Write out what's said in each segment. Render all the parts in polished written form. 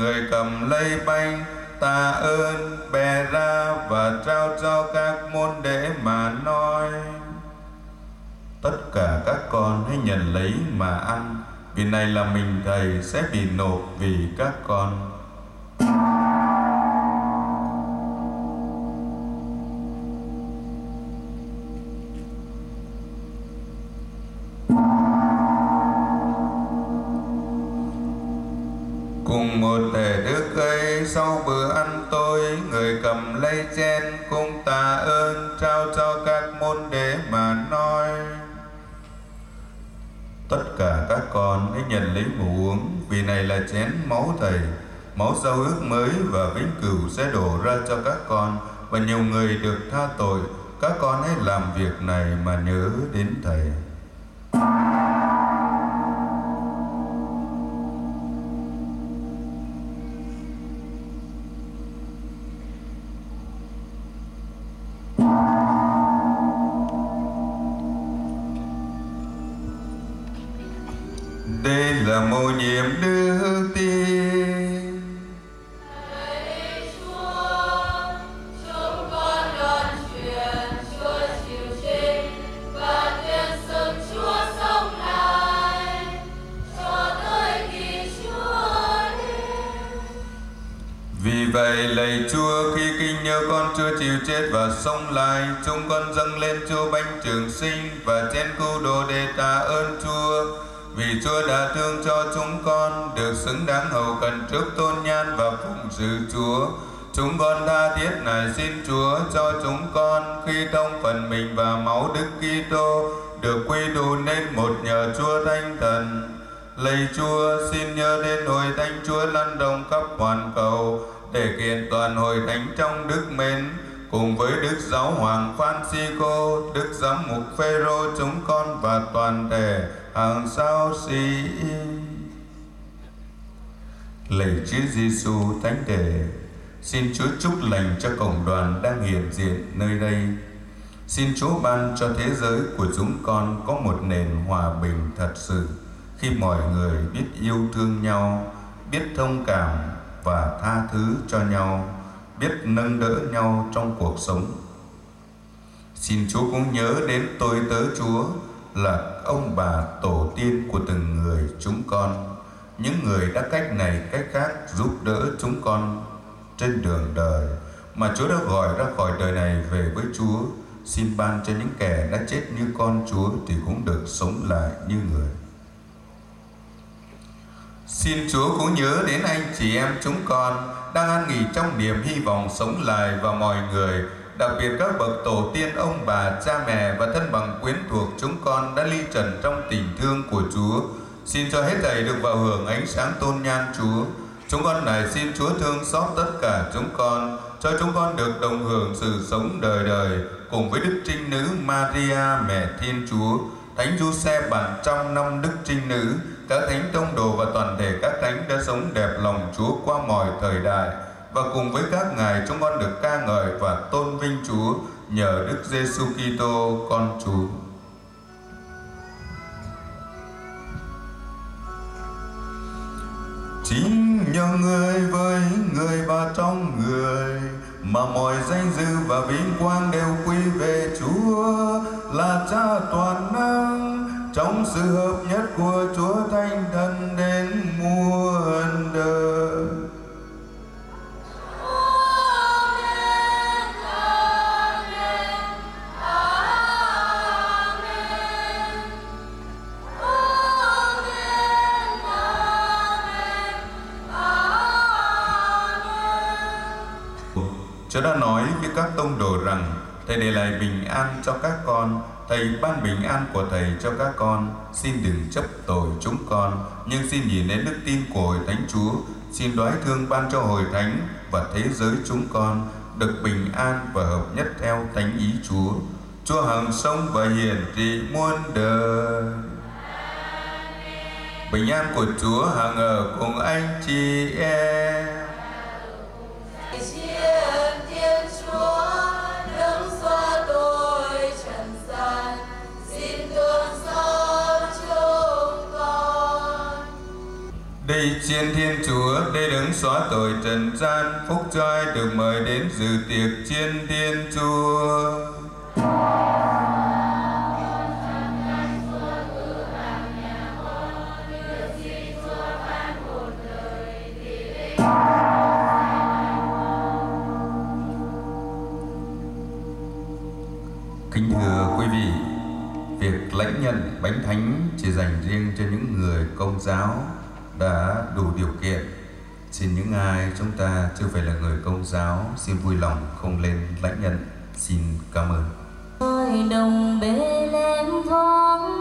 người cầm lấy bánh tạ ơn, bè ra và trao cho các môn đệ mà nói: tất cả các con hãy nhận lấy mà ăn, vì này là mình Thầy sẽ bị nộp vì các con. Cùng một thể thức ấy, sau bữa ăn tối, người cầm lấy chén cũng tạ ơn, trao cho các môn đệ mà nói: tất cả các con hãy nhận lấy mà uống, vì này là chén máu Thầy, máu giao ước mới và vĩnh cửu sẽ đổ ra cho các con, và nhiều người được tha tội. Các con hãy làm việc này mà nhớ đến Thầy. Đây là mầu nhiệm đức tin. Lạy Chúa, chúng con đón truyền Chúa chịu sinh và tuyên xưng Chúa sống lại cho tới khi Chúa đến. Vì vậy lạy Chúa, khi kinh nhớ con Chúa chịu chết và sống lại, chúng con dâng lên Chúa bánh trường sinh và chén cứu độ để tạ ơn Chúa. Vì Chúa đã thương cho chúng con, được xứng đáng hầu cận trước tôn nhan và phụng sự Chúa, chúng con tha thiết nài xin Chúa cho chúng con khi thông phần mình và máu Đức Kitô được quy tụ nên một nhờ Chúa Thánh Thần. Lạy Chúa, xin nhớ đến hội thánh Chúa lan rộng khắp hoàn cầu để kiện toàn hội thánh trong đức mến, cùng với Đức Giáo hoàng Francisco, Đức Giám mục Phêrô chúng con và toàn thể hàng sao sĩ. Lạy Chúa Giêsu Thánh Thể, xin Chúa chúc lành cho cộng đoàn đang hiện diện nơi đây. Xin Chúa ban cho thế giới của chúng con có một nền hòa bình thật sự, khi mọi người biết yêu thương nhau, biết thông cảm và tha thứ cho nhau, biết nâng đỡ nhau trong cuộc sống. Xin Chúa cũng nhớ đến tôi tớ Chúa là ông bà tổ tiên của từng người chúng con, những người đã cách này cách khác giúp đỡ chúng con trên đường đời mà Chúa đã gọi ra khỏi đời này về với Chúa. Xin ban cho những kẻ đã chết như con Chúa thì cũng được sống lại như người. Xin Chúa cũng nhớ đến anh chị em chúng con đang an nghỉ trong niềm hy vọng sống lại, và mọi người, đặc biệt các bậc tổ tiên, ông bà, cha mẹ và thân bằng quyến thuộc chúng con đã ly trần trong tình thương của Chúa. Xin cho hết thảy được vào hưởng ánh sáng tôn nhan Chúa. Chúng con này xin Chúa thương xót tất cả chúng con, cho chúng con được đồng hưởng sự sống đời đời cùng với Đức Trinh Nữ Maria mẹ Thiên Chúa, Thánh Giuse bản trăm năm Đức Trinh Nữ, các thánh tông đồ và toàn thể các thánh đã sống đẹp lòng Chúa qua mọi thời đại, và cùng với các ngài chúng con được ca ngợi và tôn vinh Chúa nhờ Đức Giêsu Kitô con Chúa. Chính nhờ người với người và trong người mà mọi danh dự và vinh quang đều quy về Chúa là Cha toàn năng, trong sự hợp nhất của Chúa Thánh Thần đến muôn đời. Chúa đã nói với các tông đồ rằng: Thầy để lại bình an cho các con, Thầy ban bình an của Thầy cho các con. Xin đừng chấp tội chúng con, nhưng xin nhìn đến đức tin của hội thánh Chúa. Xin đoái thương ban cho hội thánh và thế giới chúng con được bình an và hợp nhất theo thánh ý Chúa. Chúa hằng sống và hiển trị muôn đời. Bình an của Chúa hằng ở cùng anh chị em. Đây Chiên Thiên Chúa để đứng xóa tội trần gian, phúc cho ai được mời đến dự tiệc Chiên Thiên Chúa. Kính thưa quý vị, việc lãnh nhận bánh thánh chỉ dành riêng cho những người Công giáo đã đủ điều kiện. Xin những ai chúng ta chưa phải là người Công giáo xin vui lòng không lên lãnh nhận. Xin cảm ơn. Ngôi đồng Bê-lêm thoáng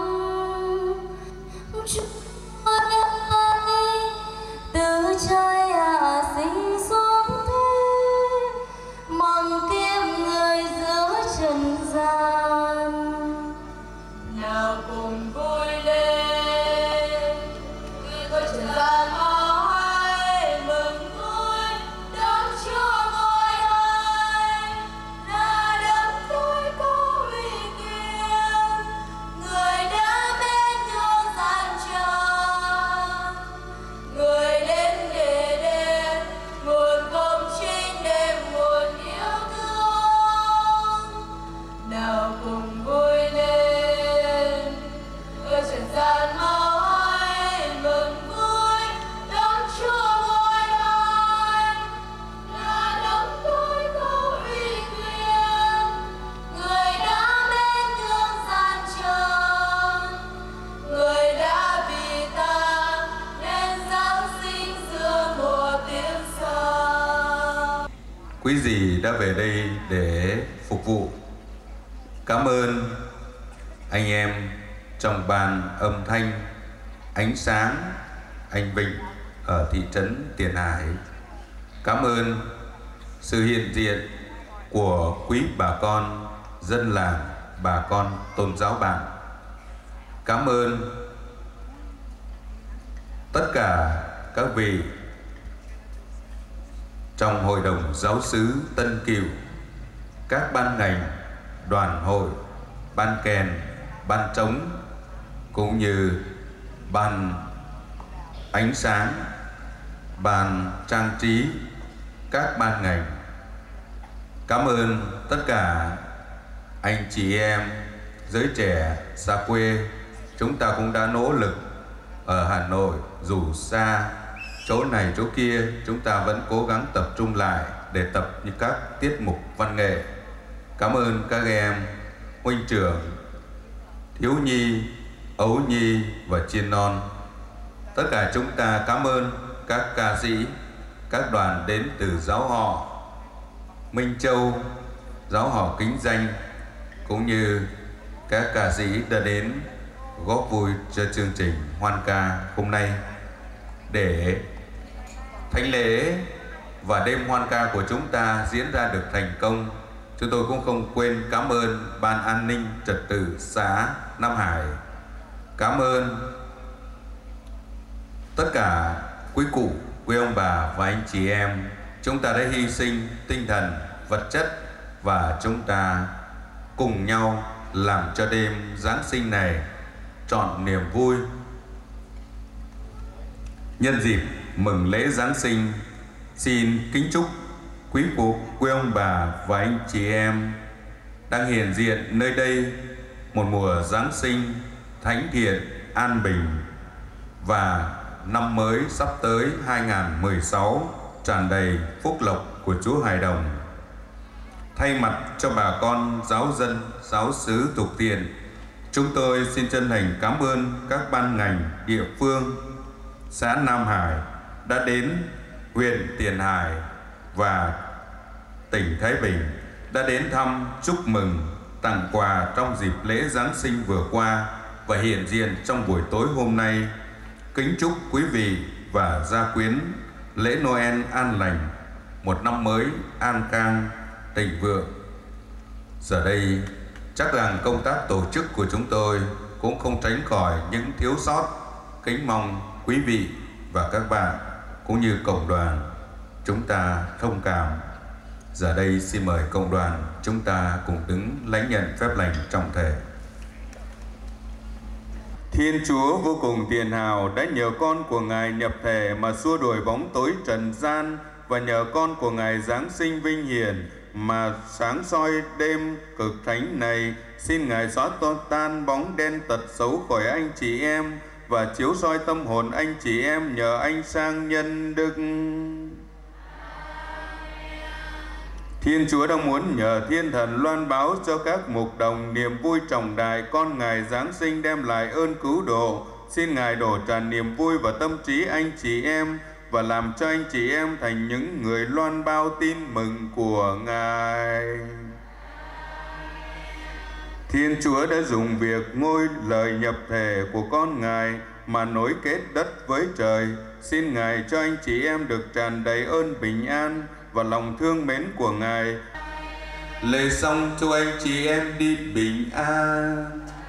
Chúa ơi, từ trời hạ sinh xuống thế, mong kiếm người giữa trần gian. Nào cùng vui lên, người thôi trần gian hãy mừng vui, đón Chúa ngôi high là đấng tối có uy quyền, người đã bên thương gian trần, người đến để đến nguồn công chính đêm nguồn yêu thương. Nào cùng vui lên, người trần gian hãy mừng vui, đón Chúa ngôi high là đấng tối có uy quyền, người đã bên thương gian trần, người đã vì ta nên giáng sinh giữa mùa tiếng xa. Quý vị đã về đây để phục vụ. Cảm ơn anh em trong ban âm thanh, ánh sáng, anh Vịnh ở thị trấn Tiền Hải. Cảm ơn sự hiện diện của quý bà con dân làng, bà con tôn giáo bạn. Cảm ơn tất cả các vị trong Hội đồng Giáo xứ Tân Cựu, các ban ngành, đoàn hội, ban kèn, ban trống, cũng như ban ánh sáng, ban trang trí, các ban ngành. Cảm ơn tất cả anh chị em giới trẻ xa quê. Chúng ta cũng đã nỗ lực ở Hà Nội, dù xa chỗ này chỗ kia, chúng ta vẫn cố gắng tập trung lại để tập những các tiết mục văn nghệ. Cảm ơn các em huynh trưởng, thiếu nhi, ấu nhi và chiên non. Tất cả chúng ta cảm ơn các ca sĩ, các đoàn đến từ giáo họ Minh Châu, giáo họ Kính Danh, cũng như các ca sĩ đã đến góp vui cho chương trình hoan ca hôm nay. Để thánh lễ và đêm hoan ca của chúng ta diễn ra được thành công, chúng tôi cũng không quên cảm ơn Ban An ninh Trật tự xã Nam Hải. Cảm ơn tất cả quý cụ, quý ông bà và anh chị em. Chúng ta đã hy sinh tinh thần, vật chất và chúng ta cùng nhau làm cho đêm Giáng sinh này trọn niềm vui. Nhân dịp mừng lễ Giáng sinh, xin kính chúc quý cụ, quý ông bà và anh chị em đang hiện diện nơi đây một mùa Giáng sinh thánh thiện, an bình và năm mới sắp tới 2016 tràn đầy phúc lộc của Chúa Hài Đồng. Thay mặt cho bà con giáo dân, giáo xứ Tục Tiền, chúng tôi xin chân thành cảm ơn các ban ngành địa phương, xã Nam Hải đã đến huyện Tiền Hải và tỉnh Thái Bình, đã đến thăm, chúc mừng, tặng quà trong dịp lễ Giáng sinh vừa qua và hiện diện trong buổi tối hôm nay. Kính chúc quý vị và gia quyến lễ Noel an lành, một năm mới an khang, thịnh vượng. Giờ đây, chắc rằng công tác tổ chức của chúng tôi cũng không tránh khỏi những thiếu sót. Kính mong quý vị và các bạn cũng như cộng đoàn chúng ta thông cảm. Giờ đây xin mời cộng đoàn chúng ta cùng đứng lãnh nhận phép lành trọng thể. Thiên Chúa vô cùng tiền hào đã nhờ con của Ngài nhập thể mà xua đuổi bóng tối trần gian, và nhờ con của Ngài Giáng sinh vinh hiển mà sáng soi đêm cực thánh này. Xin Ngài xóa tan bóng đen tật xấu khỏi anh chị em và chiếu soi tâm hồn anh chị em nhờ ánh sáng nhân đức. Thiên Chúa đang muốn nhờ thiên thần loan báo cho các mục đồng niềm vui trọng đại con Ngài Giáng sinh đem lại ơn cứu độ. Xin Ngài đổ tràn niềm vui vào tâm trí anh chị em và làm cho anh chị em thành những người loan báo tin mừng của Ngài. Thiên Chúa đã dùng việc ngôi lời nhập thể của con Ngài mà nối kết đất với trời. Xin Ngài cho anh chị em được tràn đầy ơn bình an và lòng thương mến của Ngài. Lễ xong cho anh chị em đi bình an.